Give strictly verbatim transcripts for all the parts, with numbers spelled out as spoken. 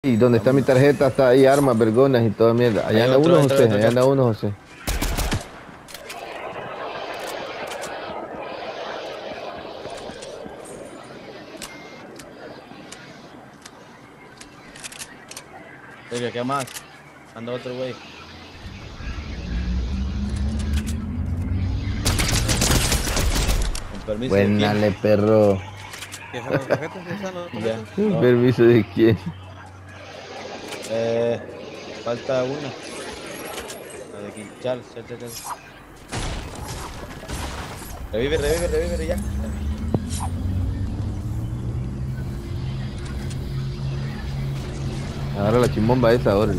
Y donde está mi tarjeta está ahí armas, vergonas y toda mierda. Allá Hay anda otro, uno, otro, José. otro, Allá otro. anda uno, José. Oye, ¿qué más? Anda otro güey. Con permiso de quién. Buenale, perro. ¿Ya están las tarjetas? ¿Ya están las Ya, tarjetas? no. ¿Permiso de quién? Eh, falta una. La de aquí. Charles, Charles, Charles. Revive, revive, revive, ya. Agarra la chimbomba esa, ahora.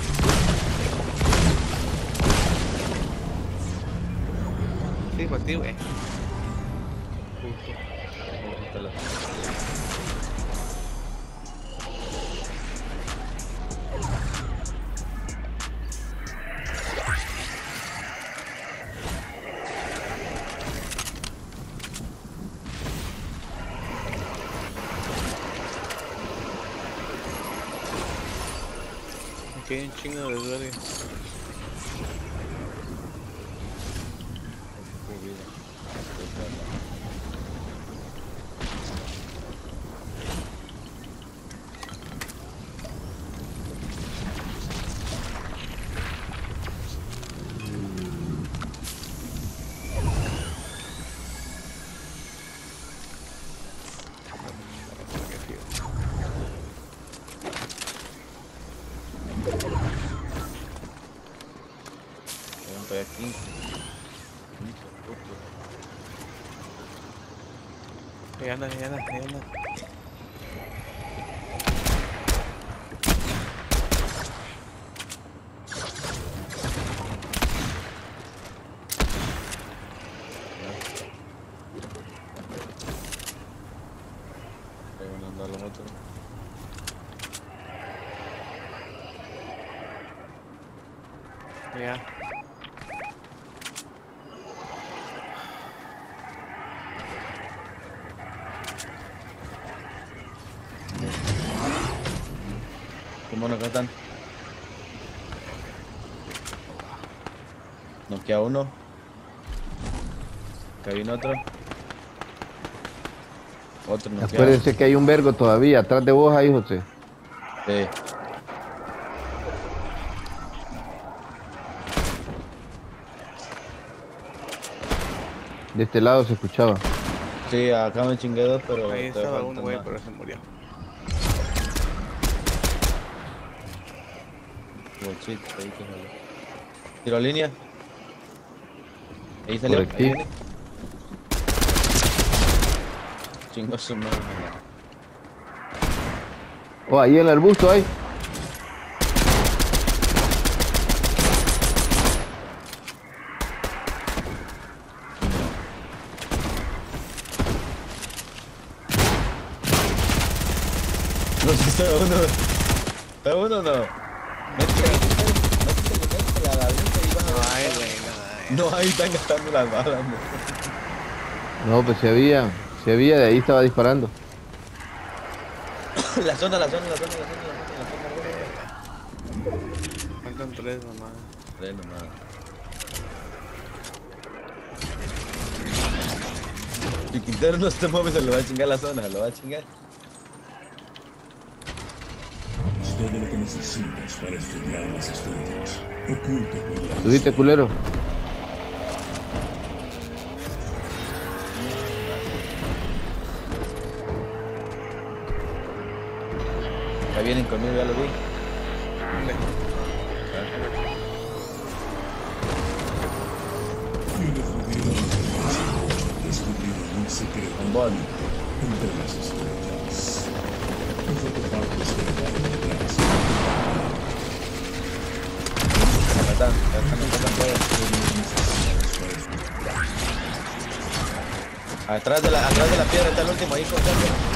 Sí, para ti, güey. Aquí hay un chingo de duele. Estoy aquí. Ahí anda, ahí anda, ahí anda. Ahí van a andar los otros. Ya. ¿Qué mono acá están? Noquea uno. Acá viene otro. Otro noqueado. Acuérdense que hay un vergo todavía. Atrás de vos ahí, José. Sí. De este lado se escuchaba. Sí, acá me chingué dos, pero... Ahí todavía estaba faltan un güey, más. pero se murió. Bolsito, ahí que salió. Tiro línea. Ahí salió. Por Ahí aquí. viene. Chingo su madre. Oh, ahí en el arbusto hay. No sé si está uno. ¿Está uno o no? Métele, métele, métele a la lista y vas a No ver. hay, güey, no hay. No, ahí están gastando las balas. No. No, pues se había. Se había, de ahí estaba disparando. La zona, la zona, la zona, la zona, la zona, la zona. Faltan tres nomás. Tres nomás. Si Quintero no se mueve, se lo va a chingar la zona, lo va a chingar. Todo lo que necesitas para estudiar las estrellas. Oculto por la ¿Subiste, culero? Ya vienen conmigo, ya lo vi. ¿Dónde? Fui descubrido en el espacio, descubrieron un secreto Un bol. entre las estrellas. Los artefactos que quedaron detrás. Ya están, ya están, ya están todos. Atrás de la, atrás de la piedra está el último ahí, cortando.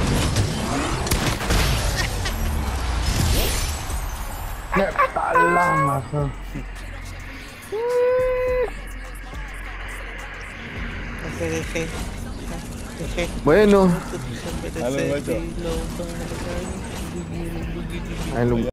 Bueno, Dale, vuelto. Ahí lo-